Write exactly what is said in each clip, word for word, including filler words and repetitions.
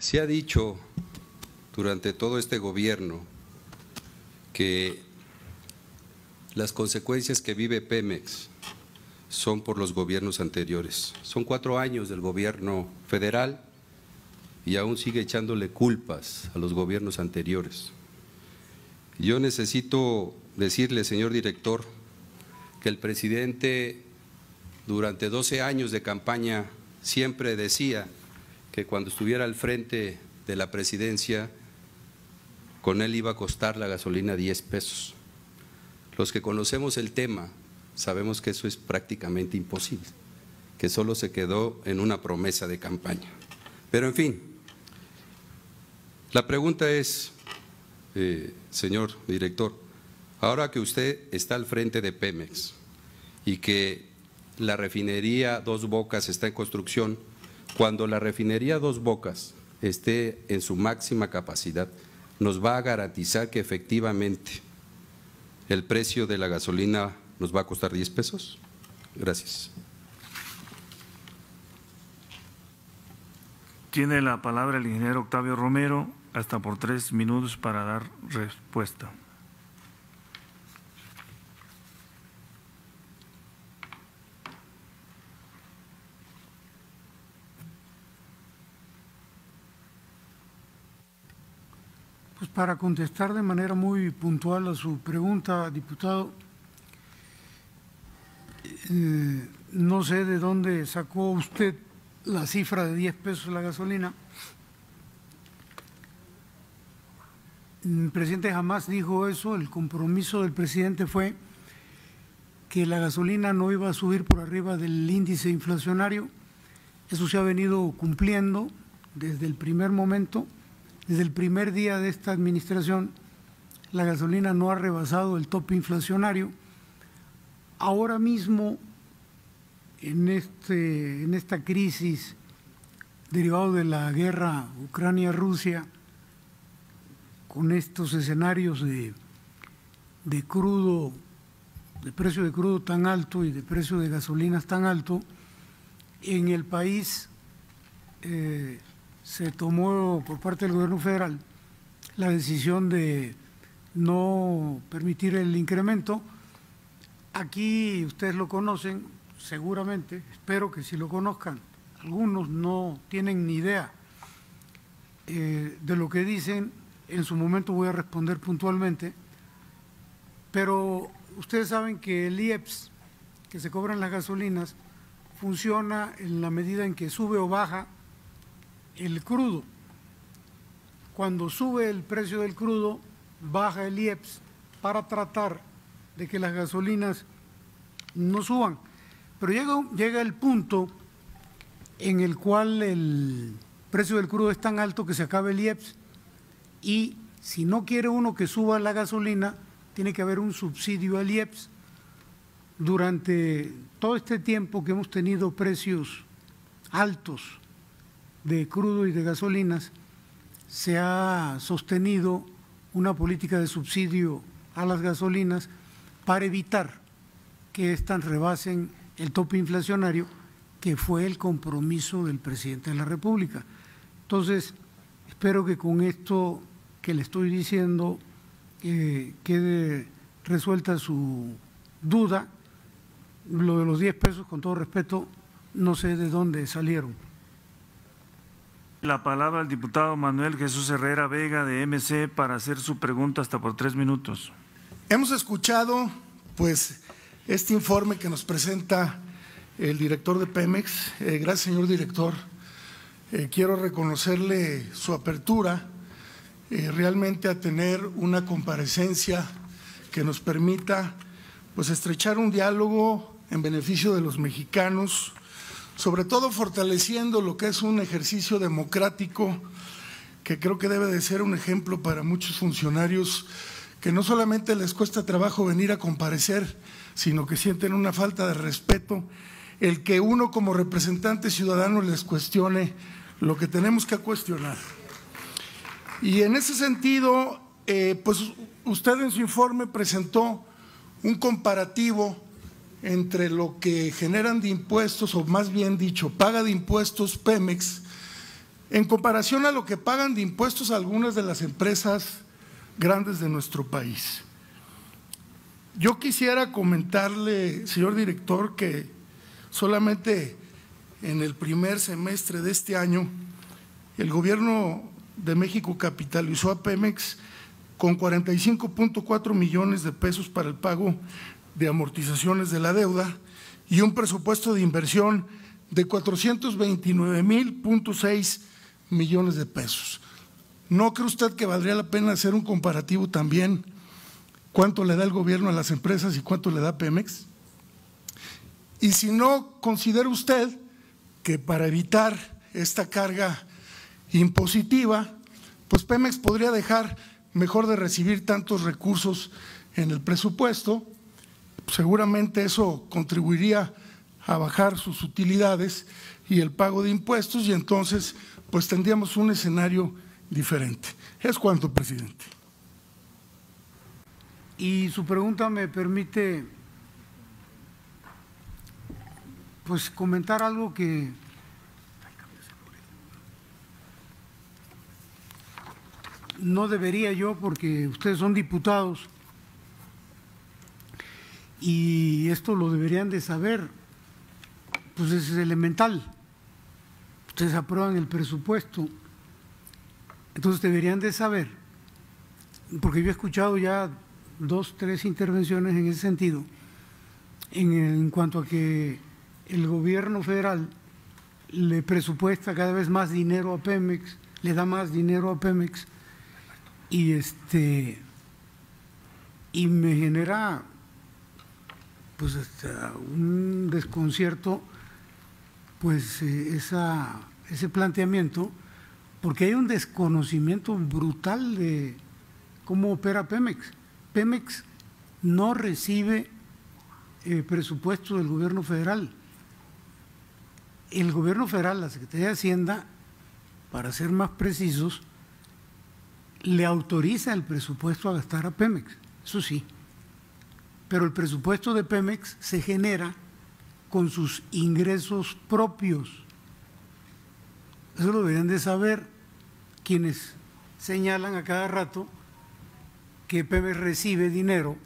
Se ha dicho durante todo este gobierno que las consecuencias que vive Pemex son por los gobiernos anteriores. Son cuatro años del gobierno federal y aún sigue echándole culpas a los gobiernos anteriores. Yo necesito decirle, señor director, que el presidente durante doce años de campaña siempre decía que cuando estuviera al frente de la presidencia, con él iba a costar la gasolina diez pesos. Los que conocemos el tema sabemos que eso es prácticamente imposible, que solo se quedó en una promesa de campaña. Pero en fin, la pregunta es, eh, señor director, ahora que usted está al frente de Pemex y que la refinería Dos Bocas está en construcción, cuando la refinería Dos Bocas esté en su máxima capacidad, ¿nos va a garantizar que efectivamente el precio de la gasolina nos va a costar diez pesos? Gracias. Tiene la palabra el ingeniero Octavio Romero, hasta por tres minutos para dar respuesta. Pues para contestar de manera muy puntual a su pregunta, diputado, eh, no sé de dónde sacó usted la cifra de diez pesos la gasolina. El presidente jamás dijo eso. El compromiso del presidente fue que la gasolina no iba a subir por arriba del índice inflacionario. Eso se ha venido cumpliendo desde el primer momento. Desde el primer día de esta administración, la gasolina no ha rebasado el tope inflacionario. Ahora mismo, en, este, en esta crisis derivada de la guerra Ucrania-Rusia, con estos escenarios de, de crudo, de precio de crudo tan alto y de precio de gasolinas tan alto, en el país eh, se tomó por parte del gobierno federal la decisión de no permitir el incremento. Aquí ustedes lo conocen seguramente, espero que sí lo conozcan, algunos no tienen ni idea eh, de lo que dicen. En su momento voy a responder puntualmente, pero ustedes saben que el I E P S que se cobra en las gasolinas funciona en la medida en que sube o baja el crudo. Cuando sube el precio del crudo, baja el I E P S para tratar de que las gasolinas no suban. Pero llega, llega el punto en el cual el precio del crudo es tan alto que se acaba el I E P S, y si no quiere uno que suba la gasolina, tiene que haber un subsidio al I E P S. Durante todo este tiempo que hemos tenido precios altos de crudo y de gasolinas, se ha sostenido una política de subsidio a las gasolinas para evitar que éstas rebasen el tope inflacionario, que fue el compromiso del presidente de la República. Entonces, espero que con esto que le estoy diciendo eh, quede resuelta su duda. Lo de los diez pesos, con todo respeto, no sé de dónde salieron. La palabra al diputado Manuel Jesús Herrera Vega de M C para hacer su pregunta hasta por tres minutos. Hemos escuchado pues este informe que nos presenta el director de Pemex. Eh, gracias, señor director. Eh, quiero reconocerle su apertura eh, realmente a tener una comparecencia que nos permita pues estrechar un diálogo en beneficio de los mexicanos, sobre todo fortaleciendo lo que es un ejercicio democrático que creo que debe de ser un ejemplo para muchos funcionarios que no solamente les cuesta trabajo venir a comparecer, sino que sienten una falta de respeto el que uno como representante ciudadano les cuestione lo que tenemos que cuestionar. Y en ese sentido, eh, pues usted en su informe presentó un comparativo entre lo que generan de impuestos, o más bien dicho, paga de impuestos Pemex en comparación a lo que pagan de impuestos algunas de las empresas grandes de nuestro país. Yo quisiera comentarle, señor director, que solamente en el primer semestre de este año el Gobierno de México capitalizó a Pemex con cuarenta y cinco punto cuatro millones de pesos para el pago de amortizaciones de la deuda y un presupuesto de inversión de cuatrocientos veintinueve mil punto seis millones de pesos. ¿No cree usted que valdría la pena hacer un comparativo también cuánto le da el gobierno a las empresas y cuánto le da Pemex? Y si no, considera usted que para evitar esta carga impositiva, pues Pemex podría dejar mejor de recibir tantos recursos en el presupuesto. Seguramente eso contribuiría a bajar sus utilidades y el pago de impuestos y entonces pues tendríamos un escenario diferente. Es cuanto, presidente. Y su pregunta me permite pues comentar algo que no debería yo, porque ustedes son diputados y esto lo deberían de saber, pues es elemental. Ustedes aprueban el presupuesto, entonces deberían de saber, porque yo he escuchado ya dos, tres intervenciones en ese sentido, en, en cuanto a que el gobierno federal le presupuesta cada vez más dinero a Pemex, le da más dinero a Pemex, y este y me genera pues hasta un desconcierto pues eh, esa, ese planteamiento, porque hay un desconocimiento brutal de cómo opera Pemex. Pemex no recibe eh, presupuesto del gobierno federal. El gobierno federal, la Secretaría de Hacienda, para ser más precisos, le autoriza el presupuesto a gastar a Pemex, eso sí, pero el presupuesto de Pemex se genera con sus ingresos propios. Eso lo deberían de saber quienes señalan a cada rato que Pemex recibe dinero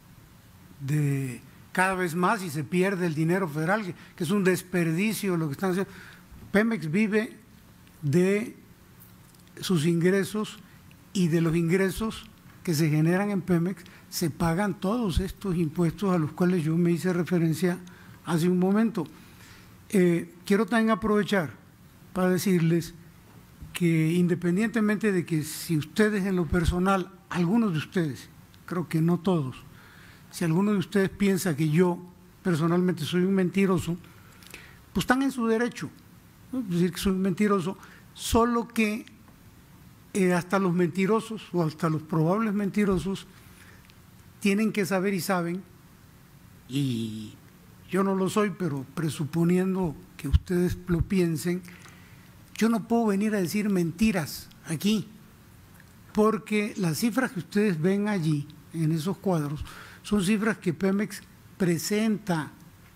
de cada vez más y se pierde el dinero federal, que, que es un desperdicio lo que están haciendo. Pemex vive de sus ingresos y de los ingresos que se generan en Pemex se pagan todos estos impuestos a los cuales yo me hice referencia hace un momento. Eh, quiero también aprovechar para decirles que independientemente de que si ustedes en lo personal, algunos de ustedes, creo que no todos, si alguno de ustedes piensa que yo personalmente soy un mentiroso, pues están en su derecho, ¿no? Decir que soy un mentiroso, solo que eh, hasta los mentirosos o hasta los probables mentirosos tienen que saber y saben, y yo no lo soy, pero presuponiendo que ustedes lo piensen, yo no puedo venir a decir mentiras aquí, porque las cifras que ustedes ven allí, en esos cuadros, son cifras que Pemex presenta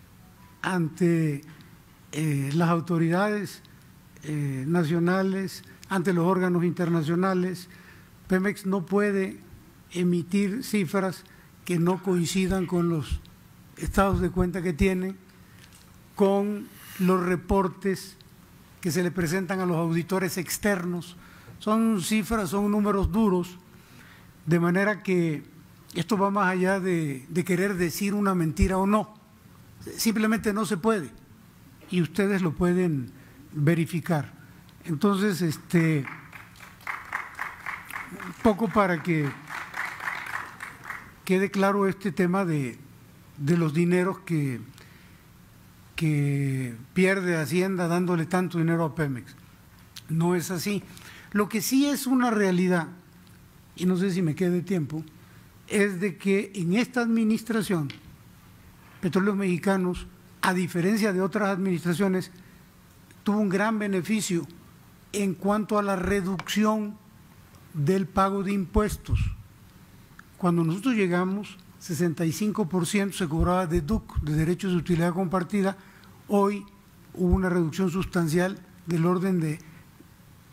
ante eh, las autoridades eh, nacionales, ante los órganos internacionales. Pemex no puede emitir cifras que no coincidan con los estados de cuenta que tienen, con los reportes que se le presentan a los auditores externos. Son cifras, son números duros, de manera que esto va más allá de, de querer decir una mentira o no. Simplemente no se puede y ustedes lo pueden verificar. Entonces, este, un poco para que quede claro este tema de, de los dineros que, que pierde Hacienda dándole tanto dinero a Pemex. No es así. Lo que sí es una realidad, y no sé si me quede tiempo, es de que en esta administración, Petróleos Mexicanos, a diferencia de otras administraciones, tuvo un gran beneficio en cuanto a la reducción del pago de impuestos. Cuando nosotros llegamos, sesenta y cinco por ciento se cobraba de D U C, de derechos de utilidad compartida. Hoy hubo una reducción sustancial del orden de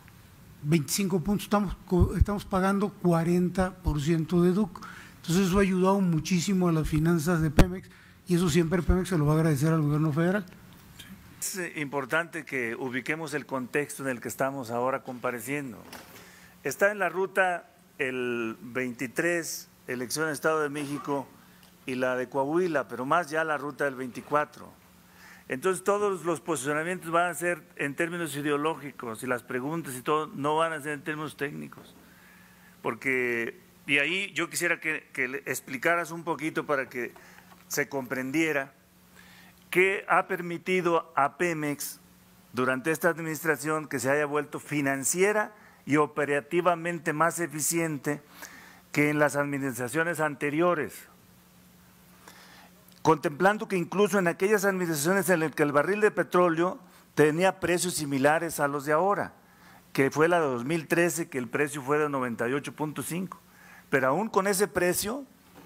veinticinco puntos, estamos, estamos pagando cuarenta por ciento de D U C. Entonces eso ha ayudado muchísimo a las finanzas de Pemex y eso siempre Pemex se lo va a agradecer al gobierno federal. Es importante que ubiquemos el contexto en el que estamos ahora compareciendo. Está en la ruta el veintitrés, elección del Estado de México, y la de Coahuila, pero más ya la ruta del veinticuatro. Entonces todos los posicionamientos van a ser en términos ideológicos y las preguntas y todo no van a ser en términos técnicos. Porque, y ahí yo quisiera que, que le explicaras un poquito para que se comprendiera qué ha permitido a Pemex durante esta administración que se haya vuelto financiera y operativamente más eficiente que en las administraciones anteriores, contemplando que incluso en aquellas administraciones en las que el barril de petróleo tenía precios similares a los de ahora, que fue la de dos mil trece, que el precio fue de noventa y ocho punto cinco, pero aún con ese precio,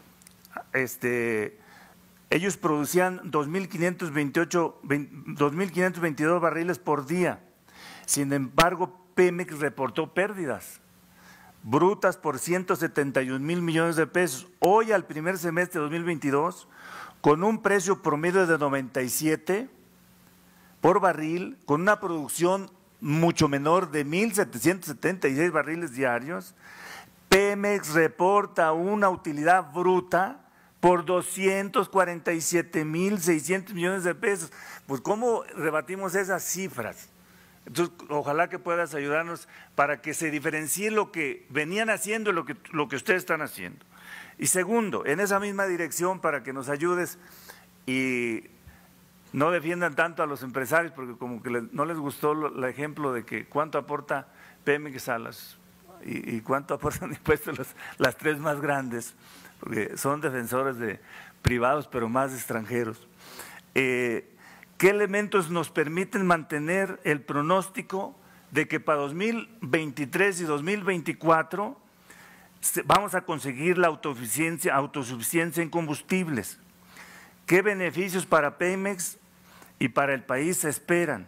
este, ellos producían dos mil quinientos veintiocho, dos mil quinientos veintidós barriles por día. Sin embargo, Pemex reportó pérdidas brutas por ciento setenta y un mil millones de pesos. Hoy, al primer semestre de dos mil veintidós, con un precio promedio de noventa y siete por barril, con una producción mucho menor de mil setecientos setenta y seis barriles diarios, Pemex reporta una utilidad bruta por doscientos cuarenta y siete mil seiscientos millones de pesos. Pues ¿cómo rebatimos esas cifras? Entonces, ojalá que puedas ayudarnos para que se diferencie lo que venían haciendo y lo que, lo que ustedes están haciendo. Y segundo, en esa misma dirección, para que nos ayudes y no defiendan tanto a los empresarios, porque como que les, no les gustó lo, el ejemplo de que cuánto aporta Pemex a las y, y cuánto aportan impuestos las, las tres más grandes, porque son defensores de privados, pero más extranjeros. Eh, ¿Qué elementos nos permiten mantener el pronóstico de que para dos mil veintitrés y dos mil veinticuatro vamos a conseguir la autosuficiencia, autosuficiencia en combustibles? ¿Qué beneficios para Pemex y para el país se esperan?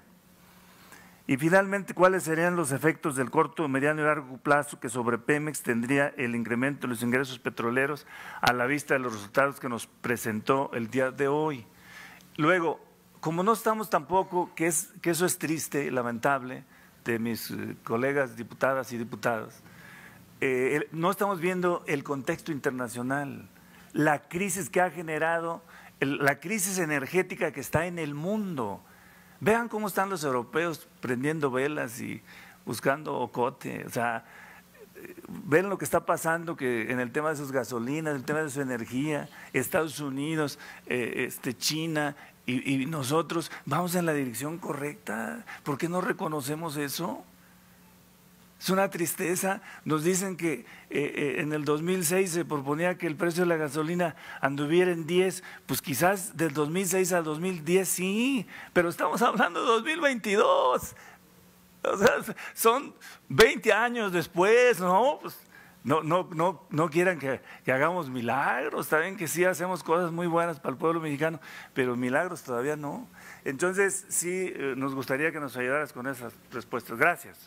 Y finalmente, ¿cuáles serían los efectos del corto, mediano y largo plazo que sobre Pemex tendría el incremento de los ingresos petroleros a la vista de los resultados que nos presentó el día de hoy? Luego, como no estamos tampoco, que, es, que eso es triste, lamentable, de mis eh, colegas diputadas y diputados, eh, el, no estamos viendo el contexto internacional, la crisis que ha generado, el, la crisis energética que está en el mundo. Vean cómo están los europeos prendiendo velas y buscando ocote, o sea, ven lo que está pasando que en el tema de sus gasolinas, el tema de su energía, Estados Unidos, eh, este, China y, y nosotros vamos en la dirección correcta. ¿Por qué no reconocemos eso? Es una tristeza. Nos dicen que eh, eh, en el dos mil seis se proponía que el precio de la gasolina anduviera en diez, pues quizás del dos mil seis al dos mil diez sí, pero estamos hablando de dos mil veintidós. O sea, son veinte años después, ¿no? Pues no, no, no, no quieran que, que hagamos milagros. Saben que sí hacemos cosas muy buenas para el pueblo mexicano, pero milagros todavía no. Entonces, sí, eh, nos gustaría que nos ayudaras con esas respuestas. Gracias.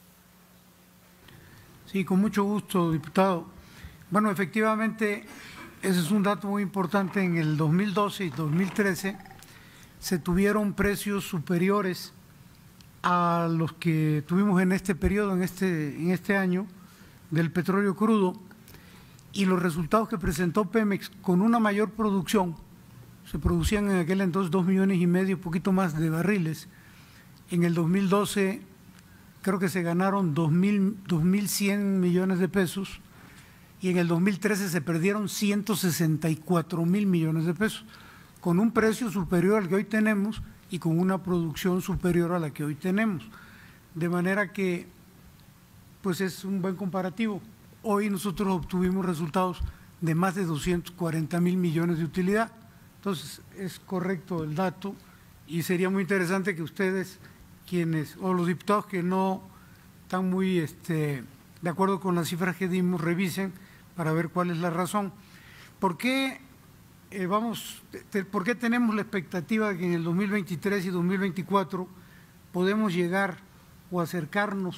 Sí, con mucho gusto, diputado. Bueno, efectivamente, ese es un dato muy importante. En el dos mil doce y dos mil trece se tuvieron precios superiores a los que tuvimos en este periodo, en este, en este año, del petróleo crudo, y los resultados que presentó Pemex con una mayor producción, se producían en aquel entonces dos millones y medio, poquito más de barriles. En el dos mil doce creo que se ganaron dos mil cien millones de pesos y en el dos mil trece se perdieron ciento sesenta y cuatro mil millones de pesos, con un precio superior al que hoy tenemos y con una producción superior a la que hoy tenemos. De manera que, pues es un buen comparativo. Hoy nosotros obtuvimos resultados de más de doscientos cuarenta mil millones de utilidad. Entonces, es correcto el dato y sería muy interesante que ustedes, quienes, o los diputados que no están muy este, de acuerdo con las cifras que dimos, revisen para ver cuál es la razón. ¿Por qué, eh, vamos, te, ¿por qué tenemos la expectativa de que en el dos mil veintitrés y dos mil veinticuatro podemos llegar o acercarnos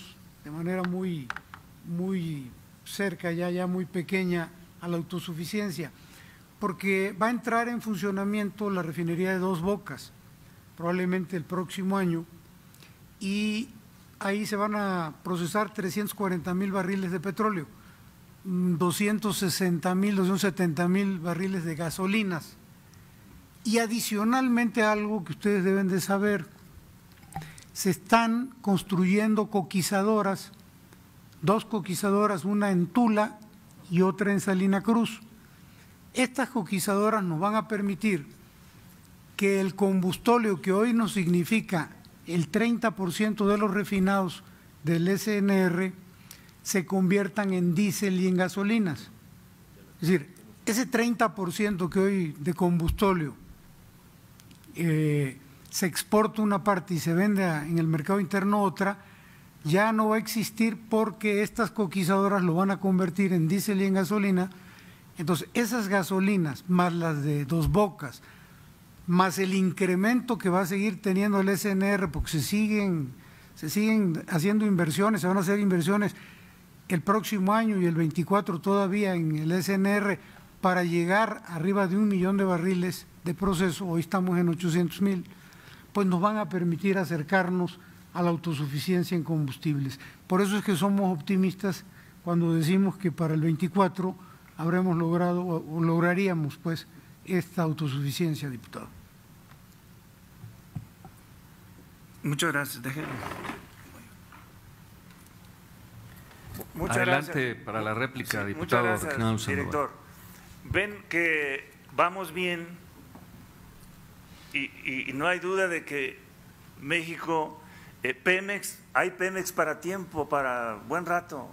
de manera muy, muy cerca, ya, ya muy pequeña, a la autosuficiencia, porque va a entrar en funcionamiento la refinería de Dos Bocas, probablemente el próximo año, y ahí se van a procesar trescientos cuarenta mil barriles de petróleo, doscientos sesenta mil, doscientos setenta mil barriles de gasolinas. Y adicionalmente algo que ustedes deben de saber, se están construyendo coquizadoras, dos coquizadoras, una en Tula y otra en Salina Cruz. Estas coquizadoras nos van a permitir que el combustóleo que hoy nos significa el treinta por ciento de los refinados del S N R se conviertan en diésel y en gasolinas. Es decir, ese treinta por ciento que hoy de combustóleo eh, se exporta una parte y se vende en el mercado interno otra, ya no va a existir porque estas coquizadoras lo van a convertir en diésel y en gasolina. Entonces, esas gasolinas, más las de Dos Bocas, más el incremento que va a seguir teniendo el S N R, porque se siguen, se siguen haciendo inversiones, se van a hacer inversiones el próximo año y el veinticuatro todavía en el S N R para llegar arriba de un millón de barriles de proceso, hoy estamos en ochocientos mil, pues nos van a permitir acercarnos a la autosuficiencia en combustibles. Por eso es que somos optimistas cuando decimos que para el veinticuatro habremos logrado o lograríamos pues esta autosuficiencia, diputado. Muchas gracias. Déjenme. Muchas Adelante gracias. para la réplica, Sí, diputado muchas Reginaldo gracias, Sandoval. director. Ven que vamos bien y, y, y no hay duda de que México, eh, Pemex, hay Pemex para tiempo, para buen rato,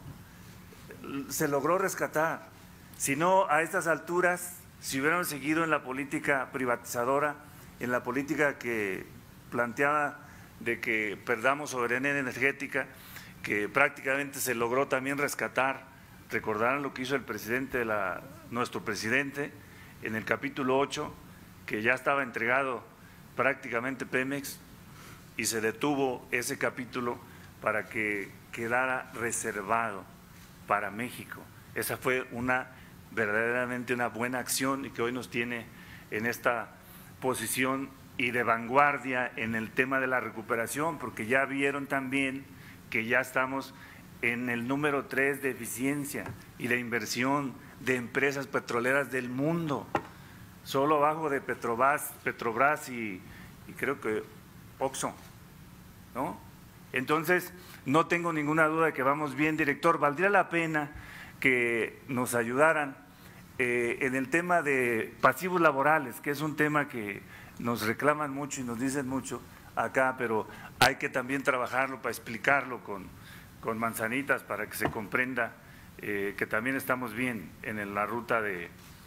se logró rescatar. Si no, a estas alturas, si hubiéramos seguido en la política privatizadora, en la política que planteaba de que perdamos soberanía energética, que prácticamente se logró también rescatar, recordarán lo que hizo el presidente, de la, nuestro presidente, en el capítulo ocho, que ya estaba entregado prácticamente Pemex, y se detuvo ese capítulo para que quedara reservado para México. Esa fue una verdaderamente una buena acción y que hoy nos tiene en esta posición y de vanguardia en el tema de la recuperación, porque ya vieron también que ya estamos en el número tres de eficiencia y de inversión de empresas petroleras del mundo, solo abajo de Petrobras, Petrobras y, y creo que Oxxo, ¿no? Entonces, no tengo ninguna duda de que vamos bien, director. Valdría la pena que nos ayudaran eh, en el tema de pasivos laborales, que es un tema que nos reclaman mucho y nos dicen mucho acá, pero hay que también trabajarlo para explicarlo con, con manzanitas para que se comprenda eh, que también estamos bien en la ruta de,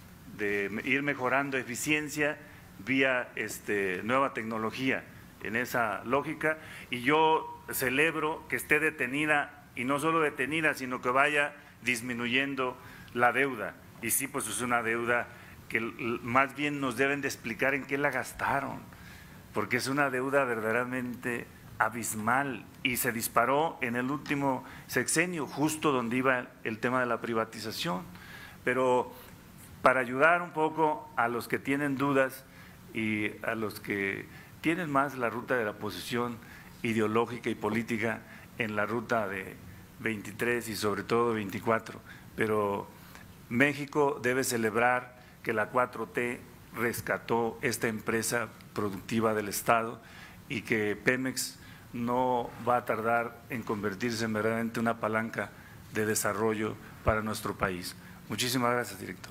de ir mejorando eficiencia vía este, nueva tecnología en esa lógica, y yo celebro que esté detenida, y no solo detenida, sino que vaya disminuyendo la deuda. Y sí, pues es una deuda que más bien nos deben de explicar en qué la gastaron, porque es una deuda verdaderamente abismal y se disparó en el último sexenio, justo donde iba el tema de la privatización. Pero para ayudar un poco a los que tienen dudas y a los que tienen más la ruta de la posición ideológica y política en la ruta de veintitrés y sobre todo veinticuatro, pero México debe celebrar que la cuatro T rescató esta empresa productiva del Estado y que Pemex no va a tardar en convertirse en verdaderamente una palanca de desarrollo para nuestro país. Muchísimas gracias, director.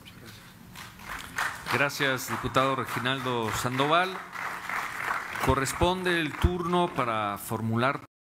Gracias, diputado Reginaldo Sandoval. Corresponde el turno para formular